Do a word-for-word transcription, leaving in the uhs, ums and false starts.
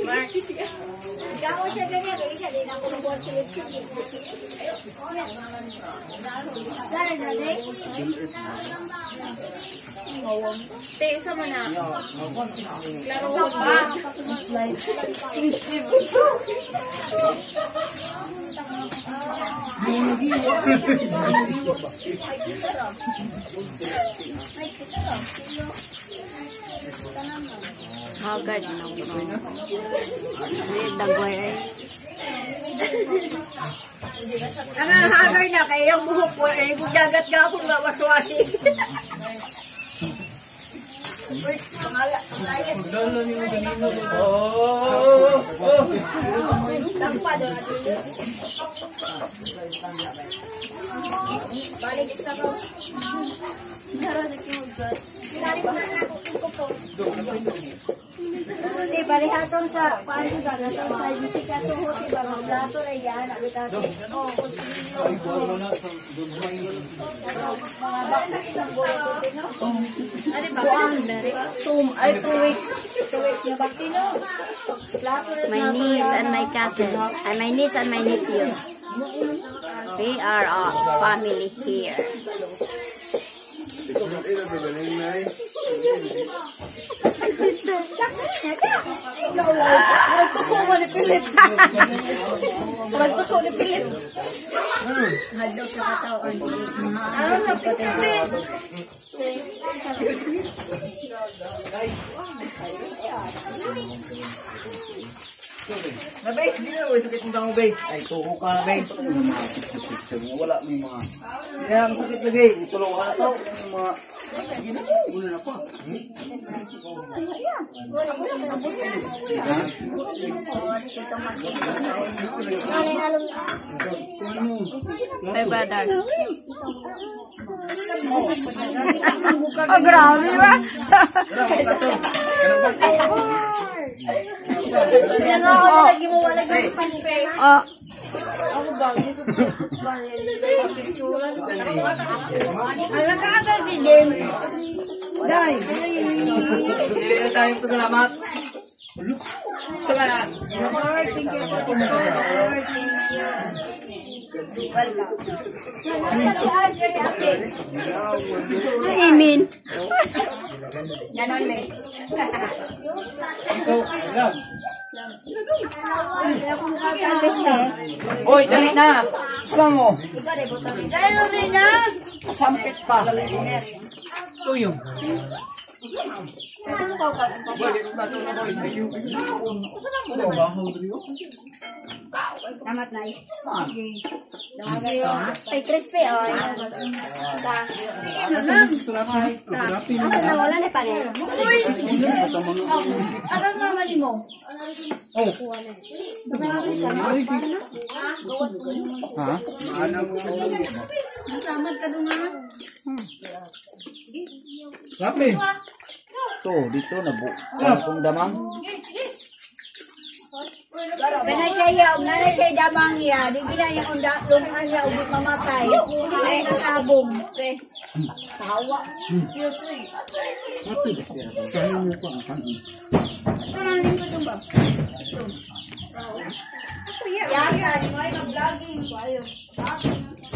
Ikaw siya ganyan, kaya siya din ako nabuhat silit-silit. Dara na, day? Te, sama na. Klaro ko pa. Hagad na ako. Hindi, dagway ay. Ang hagay na, kaya yung buhok ko, eh, bugagat ka akong waswasi. Uy, pangala. Pagdala niyo na ganino. Oh! Oh! Tampa doon natin. Balik sa ko. Naranig yung ugat. Sinari ko na nakukupo po. Hindi, balik hatong sa paano ba? Natang sa Jessica to ho, si Barang Plato na yan. Nakita ko. Oo, konsilyo. Mga bakit ng buhay ko din, no? Ano ba? Two, ay, two weeks. Two weeks na bakit, no? My niece and my cousin. And my niece and my nephews. We are a family here. Sister, nagtuko mo ni Pilip. Nagtuko ni Pilip. Hadok sa katawan. Ano na picture? Nabay, hindi na may sakit ng tango, bay. Ay, tuho ka na, bay. Wala may mga... Hindi na ang sakit lagi. Itulong ka na to. Yung mga... Sige na, ulo na pa. My brother. Oh, grabe ba? Yan ako na lagi mo wala ng panipay. Oh. Ako ba? Gusto ko ba? Picturean. Ang nakakal si Jem. Day. Hindi na tayong pasalamat. Salamat. Lord, thank you for this Lord, thank you. Amen. Ganon, May. Oy, dali na. Saka mo. Dahil rin na. Kasampit pa. Tuyong. Tamat na eh. Ay, crispy o. Asa na wala na panero. Uy! Ano naman mo? Oh. Ha? Nasamad ka doon nga. Rapi. To, dito na bu. Kung damang. Kanay kaya, nanay kay damang iya, di gina niya kung lumaan niya, ubit mamatay. Ay, nasabong. Tawa. Siya sui. Ito lang rin ko ito ba? Yan, yan. May mag-vlogging ko. Ayun.